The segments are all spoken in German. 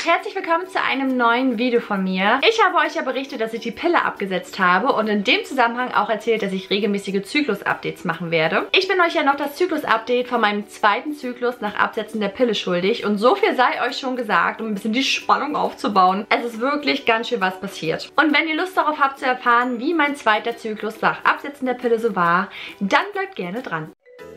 herzlich willkommen zu einem neuen Video von mir. Ich habe euch ja berichtet, dass ich die Pille abgesetzt habe und in dem Zusammenhang auch erzählt, dass ich regelmäßige Zyklus-Updates machen werde. Ich bin euch ja noch das Zyklus-Update von meinem zweiten Zyklus nach Absetzen der Pille schuldig und so viel sei euch schon gesagt, um ein bisschen die Spannung aufzubauen. Es ist wirklich ganz schön was passiert. Und wenn ihr Lust darauf habt zu erfahren, wie mein zweiter Zyklus nach Absetzen der Pille so war, dann bleibt gerne dran.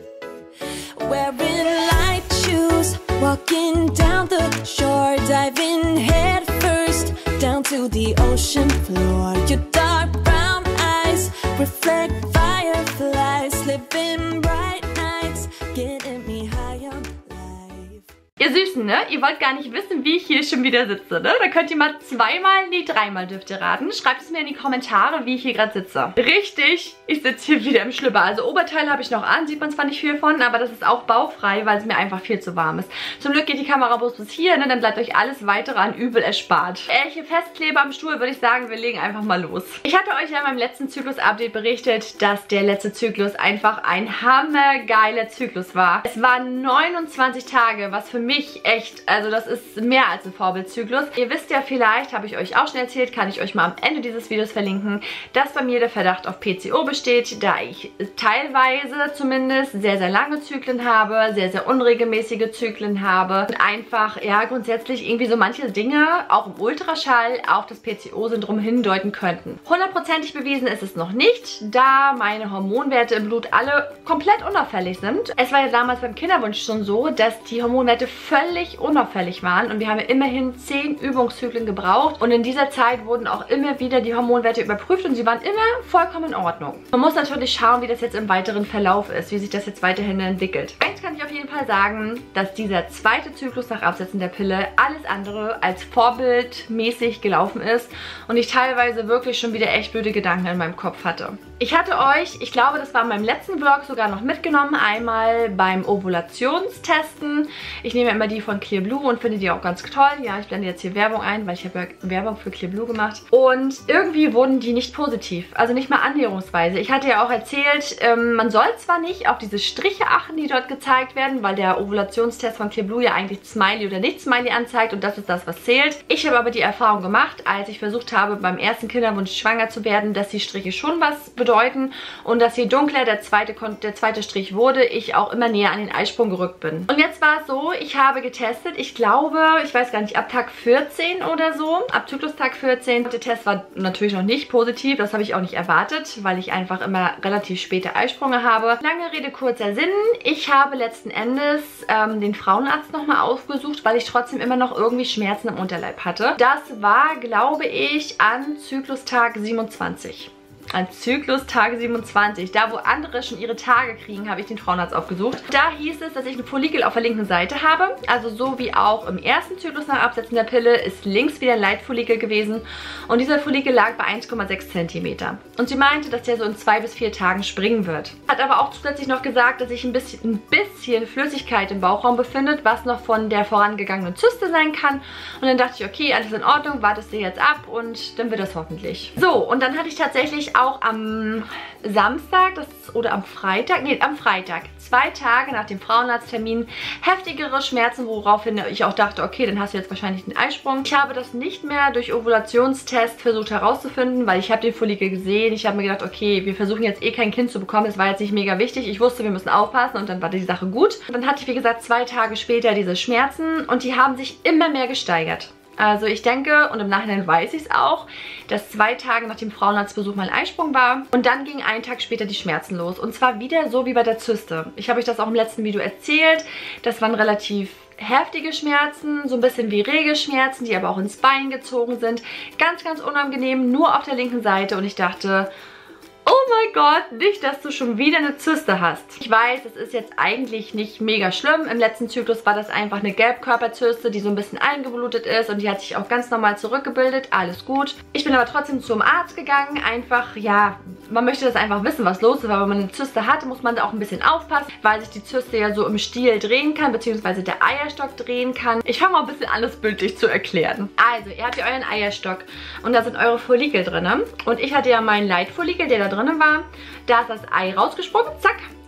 Wearing light shoes, walking down the shore, diving head first down to the ocean floor. Your dark brown eyes reflect fireflies, living bright nights, getting me high on life. Ihr Süßen, ne? Ihr wollt gar nicht wissen, wie ich hier schon wieder sitze, ne? Da könnt ihr mal zweimal, nee, dreimal dürft ihr raten. Schreibt es mir in die Kommentare, wie ich hier gerade sitze. Richtig, ich sitze hier wieder im Schlüpper. Also Oberteil habe ich noch an, sieht man zwar nicht viel von, aber das ist auch bauchfrei, weil es mir einfach viel zu warm ist. Zum Glück geht die Kamera bloß bis hier, ne? Dann bleibt euch alles weitere an Übel erspart. Hier festklebe am Stuhl, würde ich sagen, wir legen einfach mal los. Ich hatte euch ja in meinem letzten Zyklus-Update berichtet, dass der letzte Zyklus einfach ein hammergeiler Zyklus war. Es waren 29 Tage, was für mich echt, also das ist mehr als ein Vorbildzyklus. Ihr wisst ja vielleicht, habe ich euch auch schon erzählt, kann ich euch mal am Ende dieses Videos verlinken, dass bei mir der Verdacht auf PCO besteht, da ich teilweise zumindest sehr, sehr lange Zyklen habe, sehr, sehr unregelmäßige Zyklen habe und einfach, ja, grundsätzlich irgendwie so manche Dinge, auch im Ultraschall, auf das PCO-Syndrom hindeuten könnten. 100%ig bewiesen ist es noch nicht, da meine Hormonwerte im Blut alle komplett unauffällig sind. Es war ja damals beim Kinderwunsch schon so, dass die Hormonwerte völlig unauffällig waren und wir haben ja immerhin 10 Übungszyklen gebraucht und in dieser Zeit wurden auch immer wieder die Hormonwerte überprüft und sie waren immer vollkommen in Ordnung. Man muss natürlich schauen, wie das jetzt im weiteren Verlauf ist, wie sich das jetzt weiterhin entwickelt. Eins kann ich auf jeden Fall sagen, dass dieser zweite Zyklus nach Absetzen der Pille alles andere als vorbildmäßig gelaufen ist und ich teilweise wirklich schon wieder echt blöde Gedanken in meinem Kopf hatte. Ich hatte euch, ich glaube, das war in meinem letzten Vlog sogar noch mitgenommen, einmal beim Ovulationstesten. Ich nehme immer die von Clear Blue und finde die auch ganz toll. Ja, ich blende jetzt hier Werbung ein, weil ich habe ja Werbung für Clear Blue gemacht. Und irgendwie wurden die nicht positiv, also nicht mal annäherungsweise. Ich hatte ja auch erzählt, man soll zwar nicht auf diese Striche achten, die dort gezeigt werden, weil der Ovulationstest von Clear Blue ja eigentlich Smiley oder nicht Smiley anzeigt und das ist das, was zählt. Ich habe aber die Erfahrung gemacht, als ich versucht habe, beim ersten Kinderwunsch schwanger zu werden, dass die Striche schon was bedeuten und dass je dunkler der zweite Strich wurde, ich auch immer näher an den Eisprung gerückt bin. Und jetzt war es so, ich habe getestet, ich glaube, ich weiß gar nicht, ab Tag 14 oder so, ab Zyklustag 14. Der Test war natürlich noch nicht positiv, das habe ich auch nicht erwartet, weil ich einfach immer relativ späte Eisprünge habe. Lange Rede, kurzer Sinn, ich habe letzten Endes den Frauenarzt nochmal aufgesucht, weil ich trotzdem immer noch irgendwie Schmerzen im Unterleib hatte. Das war, glaube ich, an Zyklustag 27. An Zyklustag 27. Da, wo andere schon ihre Tage kriegen, habe ich den Frauenarzt aufgesucht. Da hieß es, dass ich einen Follikel auf der linken Seite habe. Also so wie auch im ersten Zyklus nach Absetzen der Pille ist links wieder ein Leitfollikel gewesen. Und dieser Follikel lag bei 1,6 cm. Und sie meinte, dass der so in 2 bis 4 Tagen springen wird. Hat aber auch zusätzlich noch gesagt, dass sich ein bisschen Flüssigkeit im Bauchraum befindet, was noch von der vorangegangenen Zyste sein kann. Und dann dachte ich, okay, alles in Ordnung, wartest du jetzt ab und dann wird das hoffentlich. So, und dann hatte ich tatsächlich auch am Samstag oder am Freitag, nee, am Freitag, 2 Tage nach dem Frauenarzttermin, heftigere Schmerzen, woraufhin ich auch dachte, okay, dann hast du jetzt wahrscheinlich einen Eisprung. Ich habe das nicht mehr durch Ovulationstest versucht herauszufinden, weil ich habe den Follikel gesehen. Ich habe mir gedacht, okay, wir versuchen jetzt eh kein Kind zu bekommen. Das war jetzt nicht mega wichtig. Ich wusste, wir müssen aufpassen und dann war die Sache gut. Und dann hatte ich, wie gesagt, 2 Tage später diese Schmerzen und die haben sich immer mehr gesteigert. Also ich denke, und im Nachhinein weiß ich es auch, dass 2 Tage nach dem Frauenarztbesuch mein Eisprung war. Und dann ging einen Tag später die Schmerzen los. Und zwar wieder so wie bei der Zyste. Ich habe euch das auch im letzten Video erzählt. Das waren relativ heftige Schmerzen, so ein bisschen wie Regelschmerzen, die aber auch ins Bein gezogen sind. Ganz, ganz unangenehm, nur auf der linken Seite. Und ich dachte, oh mein Gott, nicht, dass du schon wieder eine Zyste hast. Ich weiß, das ist jetzt eigentlich nicht mega schlimm. Im letzten Zyklus war das einfach eine Gelbkörperzyste, die so ein bisschen eingeblutet ist und die hat sich auch ganz normal zurückgebildet. Alles gut. Ich bin aber trotzdem zum Arzt gegangen. Einfach, ja, man möchte das einfach wissen, was los ist. Weil wenn man eine Zyste hat, muss man da auch ein bisschen aufpassen, weil sich die Zyste ja so im Stiel drehen kann, beziehungsweise der Eierstock drehen kann. Ich fange mal ein bisschen alles bildlich zu erklären. Also, ihr habt ja euren Eierstock und da sind eure Follikel drin. Und ich hatte ja meinen Leitfollikel, der da drin war. Da ist das Ei rausgesprungen, zack.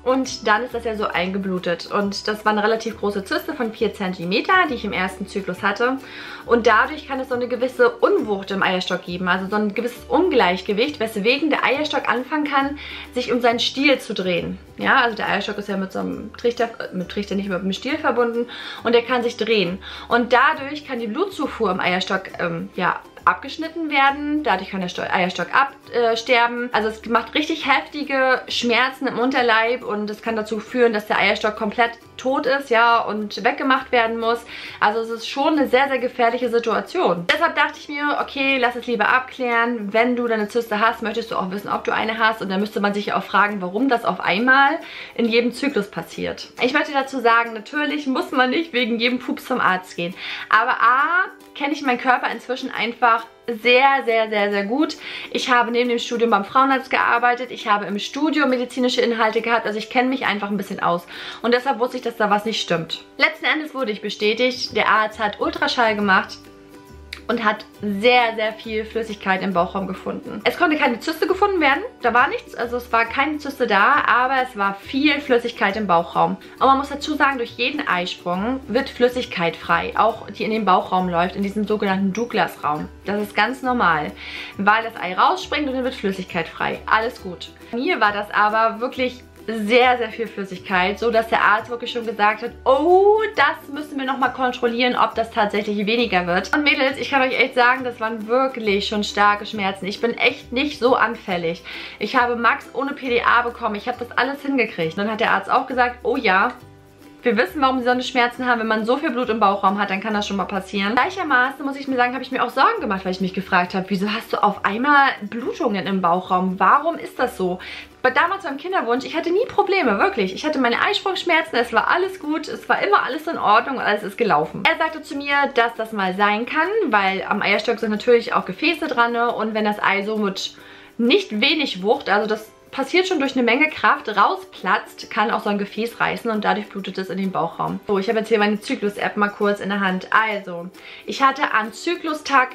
Und dann ist das ja so eingeblutet. Und das war eine relativ große Zyste von 4 cm, die ich im ersten Zyklus hatte. Und dadurch kann es so eine gewisse Unwucht im Eierstock geben, also so ein gewisses Ungleichgewicht, weswegen der Eierstock anfangen kann, sich um seinen Stiel zu drehen. Ja, also der Eierstock ist ja mit so einem Trichter, nicht mit dem Stiel verbunden, und der kann sich drehen. Und dadurch kann die Blutzufuhr im Eierstock, abgeschnitten werden. Dadurch kann der Eierstock absterben. Also es macht richtig heftige Schmerzen im Unterleib und es kann dazu führen, dass der Eierstock komplett tot ist, ja, und weggemacht werden muss. Also es ist schon eine sehr, sehr gefährliche Situation. Deshalb dachte ich mir, okay, lass es lieber abklären. Wenn du deine Zyste hast, möchtest du auch wissen, ob du eine hast. Und dann müsste man sich ja auch fragen, warum das auf einmal in jedem Zyklus passiert. Ich möchte dazu sagen, natürlich muss man nicht wegen jedem Pups zum Arzt gehen. Aber A, kenne ich meinen Körper inzwischen einfach sehr, sehr, sehr, sehr gut. Ich habe neben dem Studium beim Frauenarzt gearbeitet. Ich habe im Studium medizinische Inhalte gehabt. Also ich kenne mich einfach ein bisschen aus. Und deshalb wusste ich, dass da was nicht stimmt. Letzten Endes wurde ich bestätigt. Der Arzt hat Ultraschall gemacht und hat sehr, sehr viel Flüssigkeit im Bauchraum gefunden. Es konnte keine Zyste gefunden werden, da war nichts, also es war keine Zyste da, aber es war viel Flüssigkeit im Bauchraum. Und man muss dazu sagen, durch jeden Eisprung wird Flüssigkeit frei, auch die in den Bauchraum läuft, in diesem sogenannten Douglas-Raum. Das ist ganz normal, weil das Ei rausspringt und dann wird Flüssigkeit frei. Alles gut. Bei mir war das aber wirklich sehr, sehr viel Flüssigkeit, so dass der Arzt wirklich schon gesagt hat, oh, das müssen wir nochmal kontrollieren, ob das tatsächlich weniger wird. Und Mädels, ich kann euch echt sagen, das waren wirklich schon starke Schmerzen. Ich bin echt nicht so anfällig. Ich habe Max ohne PDA bekommen, ich habe das alles hingekriegt. Dann hat der Arzt auch gesagt, oh ja, wir wissen, warum sie so eine Schmerzen haben. Wenn man so viel Blut im Bauchraum hat, dann kann das schon mal passieren. Gleichermaßen, muss ich mir sagen, habe ich mir auch Sorgen gemacht, weil ich mich gefragt habe, wieso hast du auf einmal Blutungen im Bauchraum? Warum ist das so? Damals beim Kinderwunsch, ich hatte nie Probleme, wirklich. Ich hatte meine Eisprungsschmerzen, es war alles gut, es war immer alles in Ordnung, alles ist gelaufen. Er sagte zu mir, dass das mal sein kann, weil am Eierstock sind natürlich auch Gefäße dran, und wenn das Ei so mit nicht wenig Wucht, also das passiert schon durch eine Menge Kraft, rausplatzt, kann auch so ein Gefäß reißen und dadurch blutet es in den Bauchraum. So, ich habe jetzt hier meine Zyklus-App mal kurz in der Hand. Also, ich hatte an Zyklustag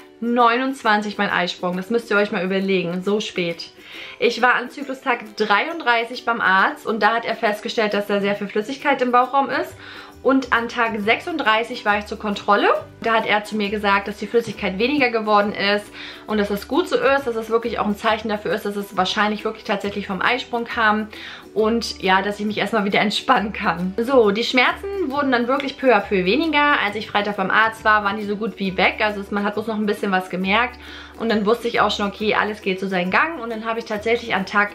29 meinen Eisprung. Das müsst ihr euch mal überlegen, so spät. Ich war an Zyklustag 33 beim Arzt und da hat er festgestellt, dass da sehr viel Flüssigkeit im Bauchraum ist. Und an Tag 36 war ich zur Kontrolle. Da hat er zu mir gesagt, dass die Flüssigkeit weniger geworden ist und dass das gut so ist, dass es wirklich auch ein Zeichen dafür ist, dass es wahrscheinlich wirklich tatsächlich vom Eisprung kam und ja, dass ich mich erstmal wieder entspannen kann. So, die Schmerzen wurden dann wirklich peu à peu weniger. Als ich Freitag beim Arzt war, waren die so gut wie weg. Also man hat bloß noch ein bisschen was gemerkt und dann wusste ich auch schon, okay, alles geht so seinen Gang und dann habe ich tatsächlich an Tag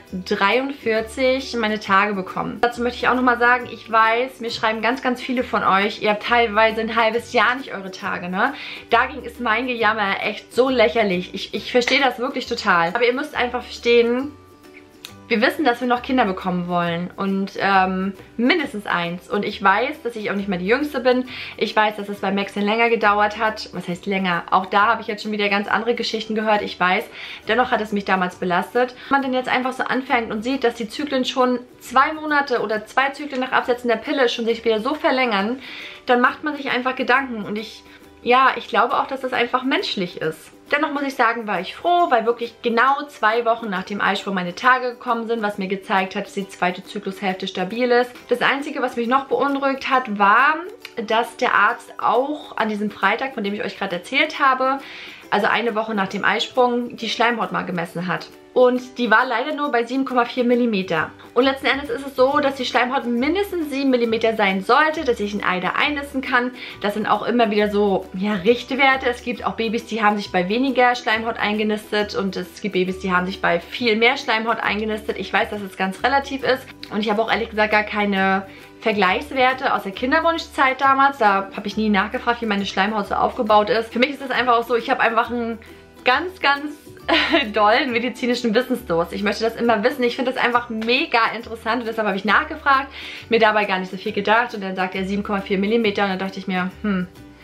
43 meine Tage bekommen. Dazu möchte ich auch nochmal sagen, ich weiß, mir schreiben ganz, ganz viele von euch, ihr habt teilweise ein halbes Jahr nicht eure Tage, ne? Dagegen ist mein Gejammer echt so lächerlich. Ich verstehe das wirklich total. Aber ihr müsst einfach verstehen, wir wissen, dass wir noch Kinder bekommen wollen und mindestens eins. Und ich weiß, dass ich auch nicht mehr die Jüngste bin. Ich weiß, dass es bei Maxen länger gedauert hat. Was heißt länger? Auch da habe ich jetzt schon wieder ganz andere Geschichten gehört. Ich weiß, dennoch hat es mich damals belastet. Wenn man dann jetzt einfach so anfängt und sieht, dass die Zyklen schon 2 Monate oder 2 Zyklen nach Absetzen der Pille schon sich wieder so verlängern, dann macht man sich einfach Gedanken. Und ich glaube auch, dass das einfach menschlich ist. Dennoch muss ich sagen, war ich froh, weil wirklich genau 2 Wochen nach dem Eisprung meine Tage gekommen sind, was mir gezeigt hat, dass die zweite Zyklushälfte stabil ist. Das Einzige, was mich noch beunruhigt hat, war, dass der Arzt auch an diesem Freitag, von dem ich euch gerade erzählt habe, also eine Woche nach dem Eisprung, die Schleimhaut mal gemessen hat. Und die war leider nur bei 7,4 mm. Und letzten Endes ist es so, dass die Schleimhaut mindestens 7 mm sein sollte, dass ich ein Ei da einnisten kann. Das sind auch immer wieder so, ja, Richtwerte. Es gibt auch Babys, die haben sich bei weniger Schleimhaut eingenistet und es gibt Babys, die haben sich bei viel mehr Schleimhaut eingenistet. Ich weiß, dass es ganz relativ ist und ich habe auch ehrlich gesagt gar keine Vergleichswerte aus der Kinderwunschzeit damals. Da habe ich nie nachgefragt, wie meine Schleimhaut so aufgebaut ist. Für mich ist das einfach auch so, ich habe einfach einen ganz, ganz dollen medizinischen Wissensdurst. Ich möchte das immer wissen. Ich finde das einfach mega interessant und deshalb habe ich nachgefragt, mir dabei gar nicht so viel gedacht und dann sagt er 7,4 mm und dann dachte ich mir,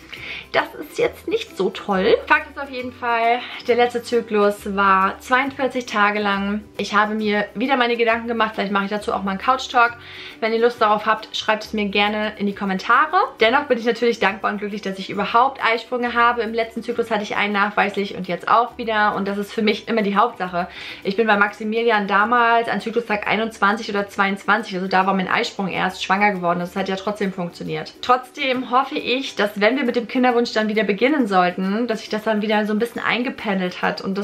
Das ist jetzt nicht so toll. Fakt ist auf jeden Fall, der letzte Zyklus war 42 Tage lang. Ich habe mir wieder meine Gedanken gemacht. Vielleicht mache ich dazu auch mal einen Couch-Talk. Wenn ihr Lust darauf habt, schreibt es mir gerne in die Kommentare. Dennoch bin ich natürlich dankbar und glücklich, dass ich überhaupt Eisprünge habe. Im letzten Zyklus hatte ich einen nachweislich und jetzt auch wieder. Und das ist für mich immer die Hauptsache. Ich bin bei Maximilian damals an Zyklustag 21 oder 22, also da war mein Eisprung erst, schwanger geworden. Das hat ja trotzdem funktioniert. Trotzdem hoffe ich, dass wenn wir mit dem Kinderwunsch dann wieder beginnen sollten, dass sich das dann wieder so ein bisschen eingependelt hat und dass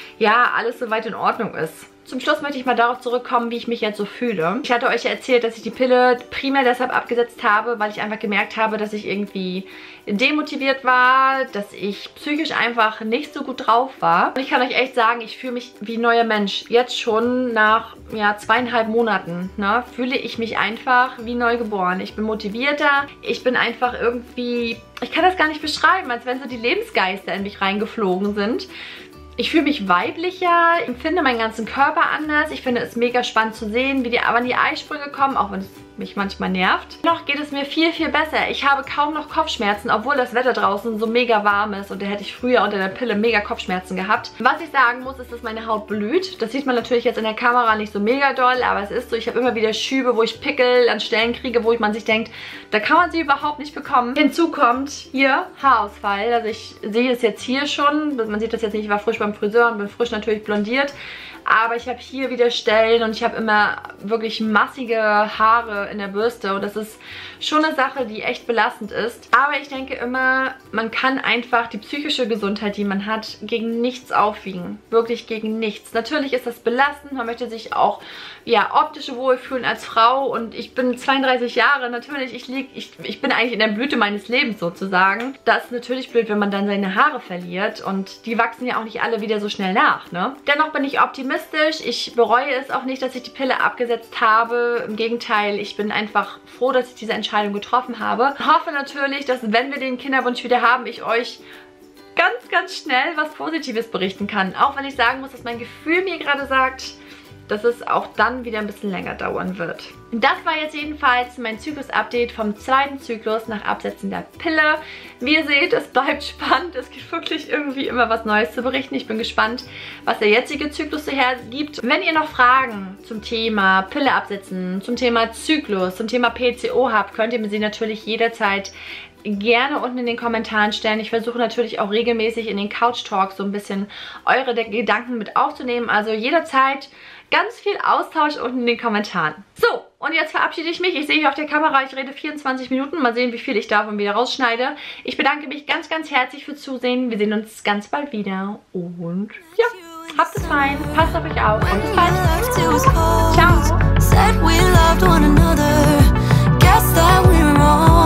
ja alles soweit in Ordnung ist. Zum Schluss möchte ich mal darauf zurückkommen, wie ich mich jetzt so fühle. Ich hatte euch ja erzählt, dass ich die Pille primär deshalb abgesetzt habe, weil ich einfach gemerkt habe, dass ich irgendwie demotiviert war, dass ich psychisch einfach nicht so gut drauf war. Und ich kann euch echt sagen, ich fühle mich wie ein neuer Mensch. Jetzt schon nach 2,5 Monaten, ne, fühle ich mich einfach wie neu geboren. Ich bin motivierter, ich bin einfach irgendwie, ich kann das gar nicht beschreiben, als wenn so die Lebensgeister in mich reingeflogen sind. Ich fühle mich weiblicher, empfinde meinen ganzen Körper anders. Ich finde es mega spannend zu sehen, wann die Eisprünge kommen, auch wenn es mich manchmal nervt. Noch geht es mir viel, viel besser. Ich habe kaum noch Kopfschmerzen, obwohl das Wetter draußen so mega warm ist und da hätte ich früher unter der Pille mega Kopfschmerzen gehabt. Was ich sagen muss, ist, dass meine Haut blüht. Das sieht man natürlich jetzt in der Kamera nicht so mega doll, aber es ist so, ich habe immer wieder Schübe, wo ich Pickel an Stellen kriege, wo man sich denkt, da kann man sie überhaupt nicht bekommen. Hinzu kommt hier Haarausfall. Also ich sehe es jetzt hier schon. Man sieht das jetzt nicht, ich war frisch beim Friseur und bin frisch natürlich blondiert. Aber ich habe hier wieder Stellen und ich habe immer wirklich massige Haare in der Bürste. Und das ist schon eine Sache, die echt belastend ist. Aber ich denke immer, man kann einfach die psychische Gesundheit, die man hat, gegen nichts aufwiegen. Wirklich gegen nichts. Natürlich ist das belastend. Man möchte sich auch optisch wohlfühlen als Frau. Und ich bin 32 Jahre. Natürlich, ich bin eigentlich in der Blüte meines Lebens sozusagen. Das ist natürlich blöd, wenn man dann seine Haare verliert. Und die wachsen ja auch nicht alle wieder so schnell nach, ne? Dennoch bin ich optimistisch. Ich bereue es auch nicht, dass ich die Pille abgesetzt habe. Im Gegenteil, ich bin einfach froh, dass ich diese Entscheidung getroffen habe. Ich hoffe natürlich, dass wenn wir den Kinderwunsch wieder haben, ich euch ganz, ganz schnell was Positives berichten kann. Auch wenn ich sagen muss, dass mein Gefühl mir gerade sagt, dass es auch dann wieder ein bisschen länger dauern wird. Das war jetzt jedenfalls mein Zyklus-Update vom zweiten Zyklus nach Absetzen der Pille. Wie ihr seht, es bleibt spannend. Es gibt wirklich irgendwie immer was Neues zu berichten. Ich bin gespannt, was der jetzige Zyklus so hergibt. Wenn ihr noch Fragen zum Thema Pille absetzen, zum Thema Zyklus, zum Thema PCO habt, könnt ihr mir sie natürlich jederzeit gerne unten in den Kommentaren stellen. Ich versuche natürlich auch regelmäßig in den Couch Talks so ein bisschen eure Gedanken mit aufzunehmen. Also jederzeit ganz viel Austausch unten in den Kommentaren. So, und jetzt verabschiede ich mich. Ich sehe hier auf der Kamera, ich rede 24 Minuten. Mal sehen, wie viel ich davon wieder rausschneide. Ich bedanke mich ganz, ganz herzlich fürs Zusehen. Wir sehen uns ganz bald wieder. Und ja, habt es fein. Passt auf euch auf. Und bis bald. Ciao.